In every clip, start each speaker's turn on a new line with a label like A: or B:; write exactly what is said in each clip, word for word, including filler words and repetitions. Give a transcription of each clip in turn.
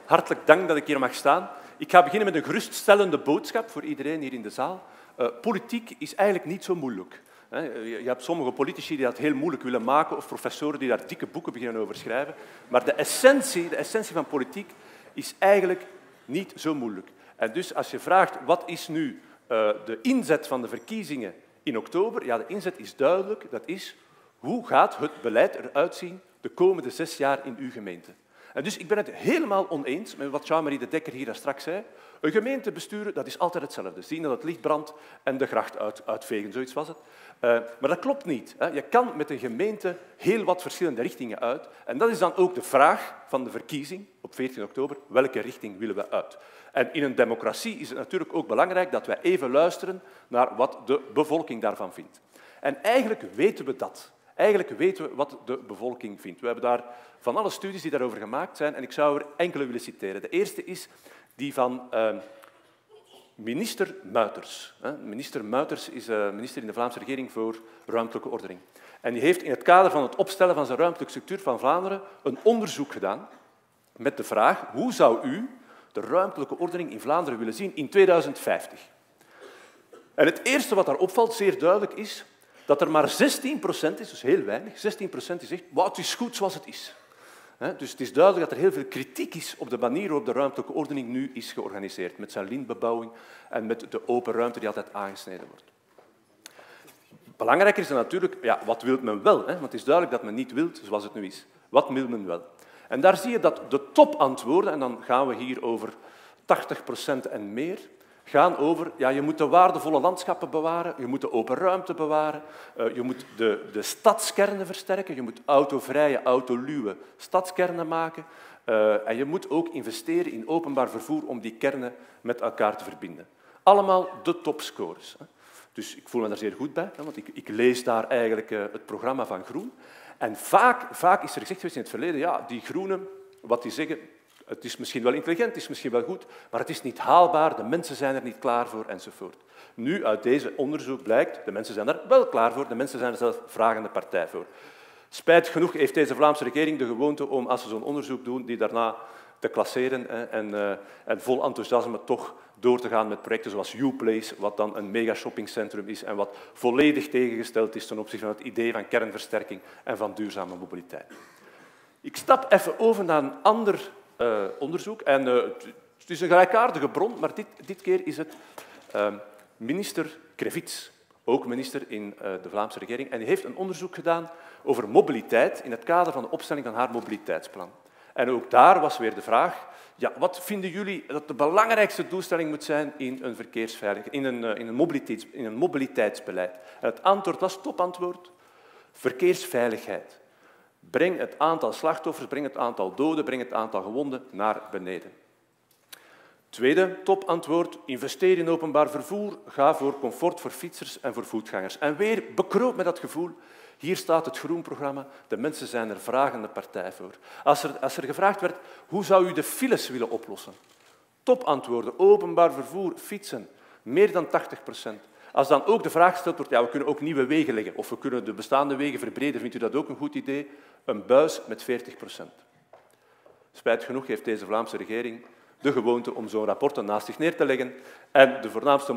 A: hartelijk dank dat ik hier mag staan. Ik ga beginnen met een geruststellende boodschap voor iedereen hier in de zaal. Uh, politiek is eigenlijk niet zo moeilijk. Je hebt sommige politici die dat heel moeilijk willen maken of professoren die daar dikke boeken beginnen over schrijven. Maar de essentie, de essentie van politiek is eigenlijk niet zo moeilijk. En dus als je vraagt wat is nu uh, de inzet van de verkiezingen in oktober, ja, de inzet is duidelijk. Dat is hoe gaat het beleid eruit zien de komende zes jaar in uw gemeente. En dus ik ben het helemaal oneens met wat Jean-Marie de Dekker hier straks zei. Een gemeente besturen, dat is altijd hetzelfde. Zien dat het licht brandt en de gracht uit, uitvegen, zoiets was het. Uh, maar dat klopt niet. Hè. Je kan met een gemeente heel wat verschillende richtingen uit. En dat is dan ook de vraag van de verkiezing op veertien oktober. Welke richting willen we uit? En in een democratie is het natuurlijk ook belangrijk dat wij even luisteren naar wat de bevolking daarvan vindt. En eigenlijk weten we dat. Eigenlijk weten we wat de bevolking vindt. We hebben daar van alle studies die daarover gemaakt zijn, en ik zou er enkele willen citeren. De eerste is die van uh, minister Muiters. Minister Muiters is uh, minister in de Vlaamse regering voor ruimtelijke ordening. En die heeft in het kader van het opstellen van zijn ruimtelijke structuur van Vlaanderen een onderzoek gedaan met de vraag hoe zou u de ruimtelijke ordening in Vlaanderen willen zien in tweeduizend vijftig. En het eerste wat daar opvalt, zeer duidelijk, is dat er maar zestien procent is, dus heel weinig, zestien procent die zegt, wow, het is goed zoals het is. Dus het is duidelijk dat er heel veel kritiek is op de manier waarop de ruimtelijke ordening nu is georganiseerd, met zijn lintbebouwing en met de open ruimte die altijd aangesneden wordt. Belangrijker is dan natuurlijk, ja, wat wil men wel? Hè? Want het is duidelijk dat men niet wil zoals het nu is. Wat wil men wel? En daar zie je dat de topantwoorden, en dan gaan we hier over tachtig procent en meer, gaan over, ja, je moet de waardevolle landschappen bewaren, je moet de open ruimte bewaren, uh, je moet de, de stadskernen versterken, je moet autovrije, autoluwe stadskernen maken uh, en je moet ook investeren in openbaar vervoer om die kernen met elkaar te verbinden. Allemaal de topscorers. Hè. Dus ik voel me daar zeer goed bij, hè, want ik, ik lees daar eigenlijk uh, het programma van Groen. En vaak, vaak is er gezegd geweest in het verleden, ja, die Groenen, wat die zeggen, het is misschien wel intelligent, het is misschien wel goed, maar het is niet haalbaar, de mensen zijn er niet klaar voor, enzovoort. Nu, uit deze onderzoek blijkt, de mensen zijn er wel klaar voor, de mensen zijn er zelf vragende partij voor. Spijtig genoeg heeft deze Vlaamse regering de gewoonte om, als ze zo'n onderzoek doen, die daarna te klasseren hè, en, uh, en vol enthousiasme toch door te gaan met projecten zoals U-Place, wat dan een mega-shoppingcentrum is en wat volledig tegengesteld is ten opzichte van het idee van kernversterking en van duurzame mobiliteit. Ik stap even over naar een ander uh, onderzoek. En, uh, het is een gelijkaardige bron, maar dit, dit keer is het uh, minister Krevits, ook minister in uh, de Vlaamse regering. En die heeft een onderzoek gedaan over mobiliteit in het kader van de opstelling van haar mobiliteitsplan. En ook daar was weer de vraag, ja, wat vinden jullie dat de belangrijkste doelstelling moet zijn in een verkeersveilig, in een, in een, mobiliteits, in een mobiliteitsbeleid? En het antwoord was, topantwoord, verkeersveiligheid. Breng het aantal slachtoffers, breng het aantal doden, breng het aantal gewonden naar beneden. Tweede topantwoord, investeer in openbaar vervoer, ga voor comfort voor fietsers en voor voetgangers. En weer bekroop met dat gevoel, hier staat het Groen-programma, de mensen zijn er vragende partij voor. Als er, als er gevraagd werd, hoe zou u de files willen oplossen? Topantwoorden, openbaar vervoer, fietsen, meer dan tachtig procent. Als dan ook de vraag gesteld wordt, ja, we kunnen ook nieuwe wegen leggen of we kunnen de bestaande wegen verbreden, vindt u dat ook een goed idee? Een buis met veertig procent. Spijtig genoeg heeft deze Vlaamse regering de gewoonte om zo'n rapport naast zich neer te leggen. En de voornaamste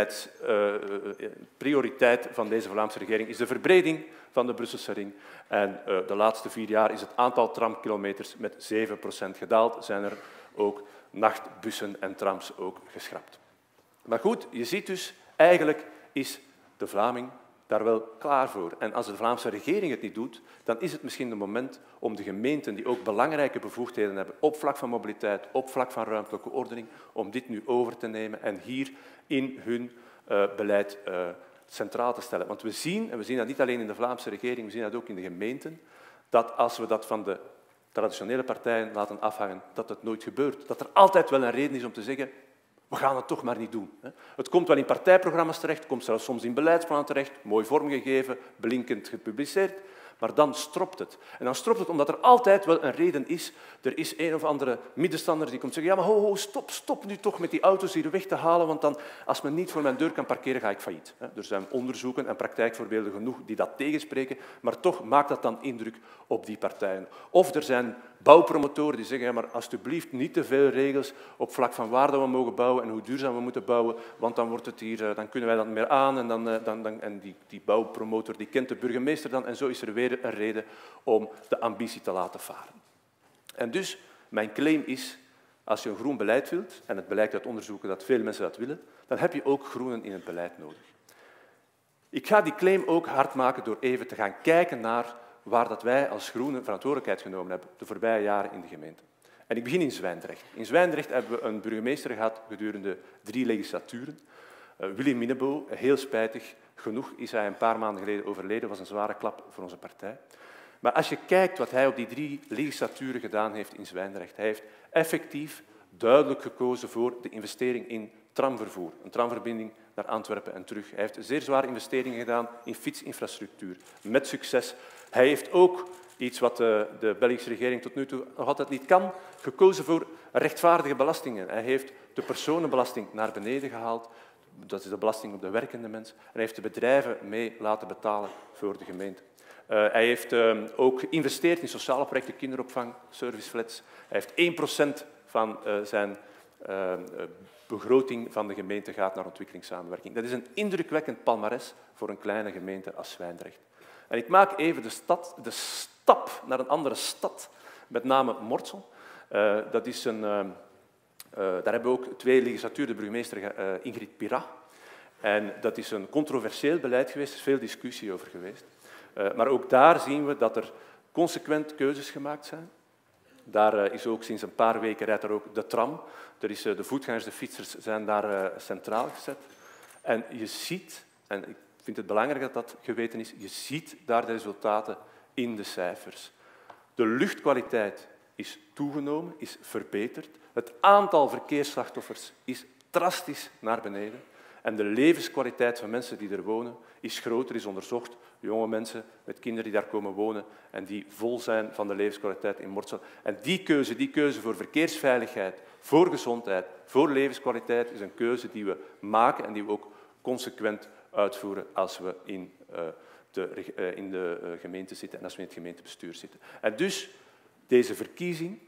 A: mobiliteitsprioriteit uh, van deze Vlaamse regering is de verbreding van de Brusselse ring. En uh, de laatste vier jaar is het aantal tramkilometers met zeven procent gedaald. Zijn er ook nachtbussen en trams ook geschrapt. Maar goed, je ziet dus, eigenlijk is de Vlaming daar wel klaar voor. En als de Vlaamse regering het niet doet, dan is het misschien het moment om de gemeenten die ook belangrijke bevoegdheden hebben op vlak van mobiliteit, op vlak van ruimtelijke ordening, om dit nu over te nemen en hier in hun uh, beleid uh, centraal te stellen. Want we zien, en we zien dat niet alleen in de Vlaamse regering, we zien dat ook in de gemeenten, dat als we dat van de traditionele partijen laten afhangen, dat het nooit gebeurt. Dat er altijd wel een reden is om te zeggen, we gaan het toch maar niet doen. Het komt wel in partijprogramma's terecht, komt zelfs soms in beleidsplannen terecht, mooi vormgegeven, blinkend gepubliceerd, maar dan stropt het. En dan stropt het omdat er altijd wel een reden is. Er is een of andere middenstander die komt zeggen, ja, maar ho, ho, stop, stop nu toch met die auto's hier weg te halen, want dan, als men niet voor mijn deur kan parkeren, ga ik failliet. Er zijn onderzoeken en praktijkvoorbeelden genoeg die dat tegenspreken, maar toch maakt dat dan indruk op die partijen. Of er zijn bouwpromotoren die zeggen, ja, maar alsjeblieft niet te veel regels op vlak van waar dat we mogen bouwen en hoe duurzaam we moeten bouwen, want dan, wordt het hier, dan kunnen wij dat niet meer aan en, dan, dan, dan, en die, die bouwpromotor die kent de burgemeester dan en zo is er weer een reden om de ambitie te laten varen. En dus, mijn claim is, als je een groen beleid wilt, en het blijkt uit onderzoeken dat veel mensen dat willen, dan heb je ook groenen in het beleid nodig. Ik ga die claim ook hard maken door even te gaan kijken naar waar dat wij als groenen verantwoordelijkheid genomen hebben de voorbije jaren in de gemeente. En ik begin in Zwijndrecht. In Zwijndrecht hebben we een burgemeester gehad gedurende drie legislaturen. Uh, Willy Minnebo, heel spijtig genoeg is hij een paar maanden geleden overleden. Dat was een zware klap voor onze partij. Maar als je kijkt wat hij op die drie legislaturen gedaan heeft in Zwijndrecht, hij heeft effectief duidelijk gekozen voor de investering in tramvervoer, een tramverbinding naar Antwerpen en terug. Hij heeft zeer zware investeringen gedaan in fietsinfrastructuur, met succes. Hij heeft ook iets wat de, de Belgische regering tot nu toe nog altijd niet kan, gekozen voor rechtvaardige belastingen. Hij heeft de personenbelasting naar beneden gehaald, dat is de belasting op de werkende mens, en hij heeft de bedrijven mee laten betalen voor de gemeente. Uh, hij heeft uh, ook geïnvesteerd in sociale projecten, kinderopvang, serviceflats. Hij heeft één procent van uh, zijn uh, begroting van de gemeente gaat naar ontwikkelingssamenwerking. Dat is een indrukwekkend palmares voor een kleine gemeente als Zwijndrecht. En ik maak even de, stad, de stap naar een andere stad, met name Mortsel. Uh, dat is een, uh, uh, daar hebben we ook twee legislaturen de burgemeester uh, Ingrid Pira. En dat is een controversieel beleid geweest, er is veel discussie over geweest. Uh, maar ook daar zien we dat er consequent keuzes gemaakt zijn. Daar uh, is ook sinds een paar weken rijdt er ook de tram. Er is, uh, de voetgangers, de fietsers zijn daar uh, centraal gezet. En je ziet, en ik vind het belangrijk dat dat geweten is, je ziet daar de resultaten in de cijfers. De luchtkwaliteit is toegenomen, is verbeterd. Het aantal verkeersslachtoffers is drastisch naar beneden. En de levenskwaliteit van mensen die er wonen is groter, is onderzocht. Jonge mensen met kinderen die daar komen wonen en die vol zijn van de levenskwaliteit in Mortsel. En die keuze, die keuze voor verkeersveiligheid, voor gezondheid, voor levenskwaliteit, is een keuze die we maken en die we ook consequent uitvoeren als we in, uh, de, uh, in de uh, gemeente zitten en als we in het gemeentebestuur zitten. En dus, deze verkiezing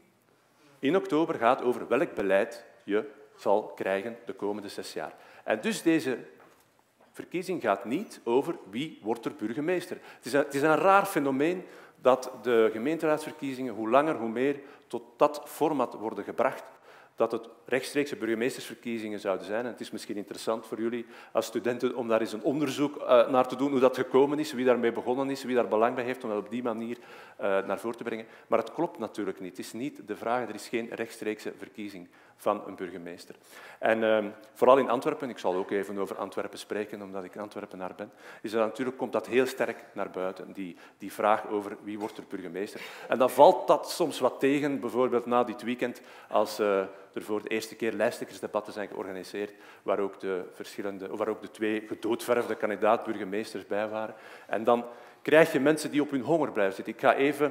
A: in oktober gaat over welk beleid je zal krijgen de komende zes jaar. En dus deze verkiezing gaat niet over wie wordt er burgemeester. Het is een, het is een raar fenomeen dat de gemeenteraadsverkiezingen hoe langer hoe meer tot dat format worden gebracht, dat het rechtstreekse burgemeestersverkiezingen zouden zijn. En het is misschien interessant voor jullie als studenten om daar eens een onderzoek uh, naar te doen, hoe dat gekomen is, wie daarmee begonnen is, wie daar belang bij heeft om dat op die manier uh, naar voren te brengen. Maar het klopt natuurlijk niet. Het is niet de vraag, er is geen rechtstreekse verkiezing van een burgemeester. En uh, vooral in Antwerpen, ik zal ook even over Antwerpen spreken, omdat ik Antwerpenaar ben, is er natuurlijk, komt dat heel sterk naar buiten, die, die vraag over wie wordt er burgemeester. En dan valt dat soms wat tegen, bijvoorbeeld na dit weekend, als uh, er voor de eerste keer lijsttrekkersdebatten zijn georganiseerd, waar ook de, verschillende, waar ook de twee gedoodverfde kandidaat-burgemeesters bij waren. En dan krijg je mensen die op hun honger blijven zitten. Ik ga even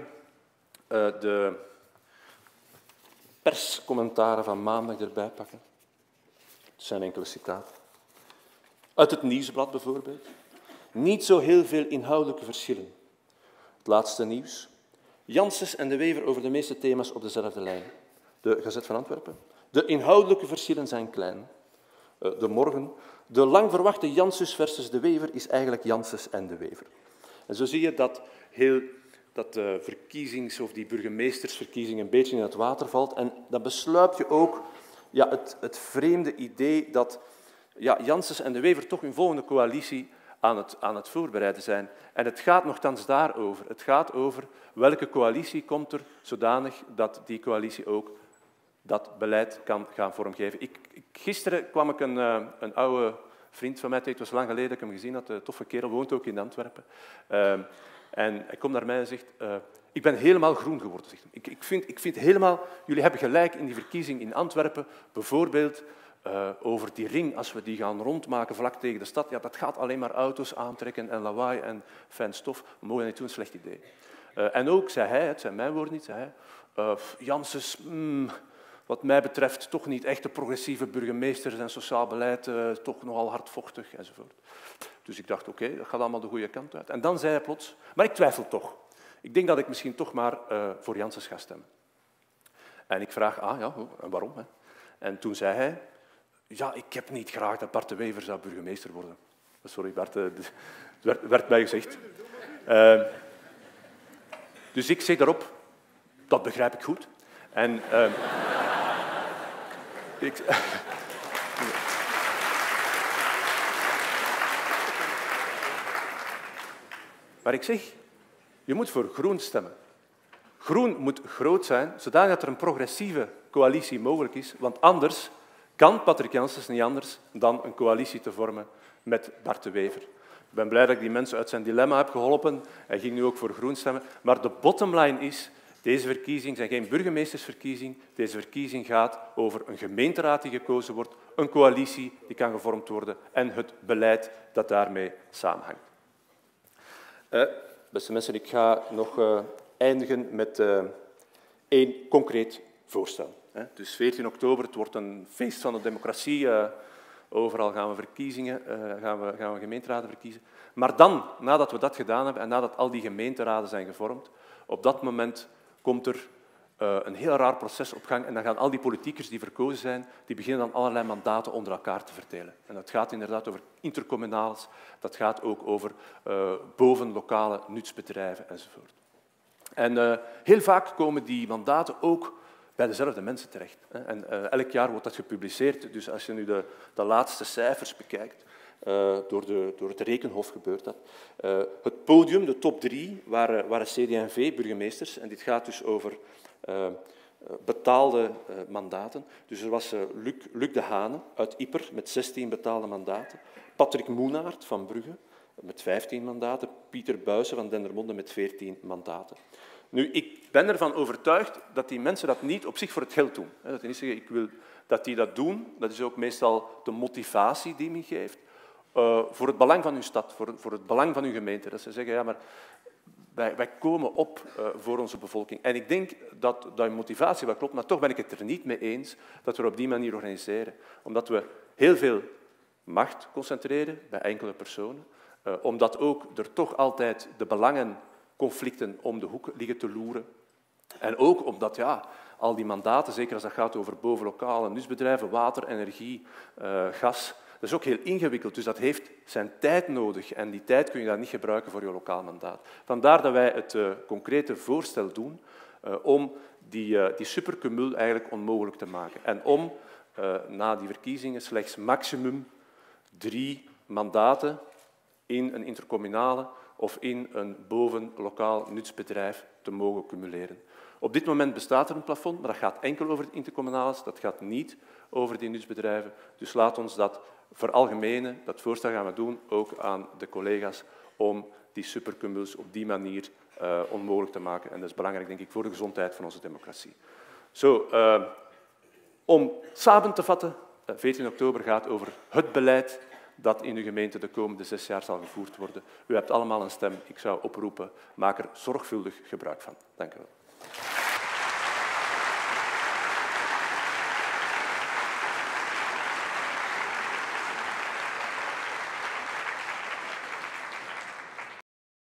A: uh, de perscommentaren van maandag erbij pakken. Het zijn enkele citaten. Uit het Nieuwsblad bijvoorbeeld. Niet zo heel veel inhoudelijke verschillen. Het laatste nieuws. Janssens en De Wever over de meeste thema's op dezelfde lijn. De Gazet van Antwerpen. De inhoudelijke verschillen zijn klein. De Morgen. De lang verwachte Janssens versus De Wever is eigenlijk Janssens en De Wever. En zo zie je dat, heel, dat de verkiezings- of die burgemeestersverkiezing een beetje in het water valt. En dan besluip je ook ja, het, het vreemde idee dat ja, Janssens en De Wever toch hun volgende coalitie aan het, aan het voorbereiden zijn. En het gaat nogthans daarover. Het gaat over welke coalitie komt er zodanig dat die coalitie ook dat beleid kan gaan vormgeven. Ik, ik, gisteren kwam ik een, uh, een oude vriend van mij tegen, het was lang geleden dat ik hem gezien had, een toffe kerel, woont ook in Antwerpen. Uh, en hij komt naar mij en zegt, uh, ik ben helemaal groen geworden. Zegt hij. Ik, ik, vind, ik vind helemaal, jullie hebben gelijk in die verkiezing in Antwerpen, bijvoorbeeld uh, over die ring, als we die gaan rondmaken vlak tegen de stad, ja, dat gaat alleen maar auto's aantrekken en lawaai en fijn stof. We mogen dat niet doen, een slecht idee. Uh, en ook, zei hij, het zijn mijn woorden niet, zei hij, uh, Janssens, mm, wat mij betreft toch niet echte progressieve burgemeesters en sociaal beleid, uh, toch nogal hardvochtig enzovoort. Dus ik dacht, oké, okay, dat gaat allemaal de goede kant uit. En dan zei hij plots, maar ik twijfel toch. Ik denk dat ik misschien toch maar uh, voor Janssens ga stemmen. En ik vraag, ah ja, en waarom? Hè? En toen zei hij, ja, ik heb niet graag dat Bart de Wever zou burgemeester worden. Sorry Bart, het werd, werd mij gezegd. Uh, dus ik zeg daarop, dat begrijp ik goed. En, uh, ik, maar ik zeg, je moet voor groen stemmen. Groen moet groot zijn, zodat er een progressieve coalitie mogelijk is, want anders kan Patrick Janssens niet anders dan een coalitie te vormen met Bart de Wever. Ik ben blij dat ik die mensen uit zijn dilemma heb geholpen. Hij ging nu ook voor groen stemmen. Maar de bottomline is, deze verkiezingen zijn geen burgemeestersverkiezing. Deze verkiezing gaat over een gemeenteraad die gekozen wordt, een coalitie die kan gevormd worden en het beleid dat daarmee samenhangt. Uh, beste mensen, ik ga nog uh, eindigen met uh, één concreet voorstel. Hè. Dus veertien oktober, het wordt een feest van de democratie. Uh, overal gaan we verkiezingen, uh, gaan we, gaan we gemeenteraden verkiezen. Maar dan, nadat we dat gedaan hebben en nadat al die gemeenteraden zijn gevormd, op dat moment komt er uh, een heel raar proces op gang en dan gaan al die politiekers die verkozen zijn, die beginnen dan allerlei mandaten onder elkaar te verdelen. En dat gaat inderdaad over intercommunales, dat gaat ook over uh, bovenlokale nutsbedrijven enzovoort. En uh, heel vaak komen die mandaten ook bij dezelfde mensen terecht. En uh, elk jaar wordt dat gepubliceerd, dus als je nu de, de laatste cijfers bekijkt, uh, door, de, door het Rekenhof gebeurt dat. Uh, het podium, de top drie, waren, waren C D en V-burgemeesters en dit gaat dus over uh, betaalde uh, mandaten. Dus er was uh, Luc, Luc de Hane uit Ieper met zestien betaalde mandaten, Patrick Moenaert van Brugge met vijftien mandaten, Pieter Buysse van Dendermonde met veertien mandaten. Nu, ik ben ervan overtuigd dat die mensen dat niet op zich voor het geld doen. Dat die niet zeggen, ik wil dat die dat doen. Dat is ook meestal de motivatie die men geeft. Uh, voor het belang van uw stad, voor, voor het belang van uw gemeente. Dat ze zeggen, ja, maar wij, wij komen op uh, voor onze bevolking. En ik denk dat dat motivatie wel klopt, maar toch ben ik het er niet mee eens dat we op die manier organiseren. Omdat we heel veel macht concentreren bij enkele personen. Uh, omdat ook er toch altijd de belangen conflicten om de hoek liggen te loeren. En ook omdat ja, al die mandaten, zeker als dat gaat over bovenlokale nutsbedrijven, water, energie, uh, gas, dat is ook heel ingewikkeld. Dus dat heeft zijn tijd nodig en die tijd kun je dan niet gebruiken voor je lokaal mandaat. Vandaar dat wij het uh, concrete voorstel doen uh, om die, uh, die supercumul eigenlijk onmogelijk te maken. En om uh, na die verkiezingen slechts maximum drie mandaten in een intercommunale of in een bovenlokaal nutsbedrijf te mogen cumuleren. Op dit moment bestaat er een plafond, maar dat gaat enkel over de intercommunales, dat gaat niet over die nutsbedrijven. Dus laat ons dat veralgemenen, dat voorstel gaan we doen, ook aan de collega's, om die supercumuls op die manier uh, onmogelijk te maken. En dat is belangrijk, denk ik, voor de gezondheid van onze democratie. Zo, uh, om samen te vatten, veertien oktober gaat over het beleid dat in uw gemeente de komende zes jaar zal gevoerd worden. U hebt allemaal een stem. Ik zou oproepen, maak er zorgvuldig gebruik van. Dank u wel.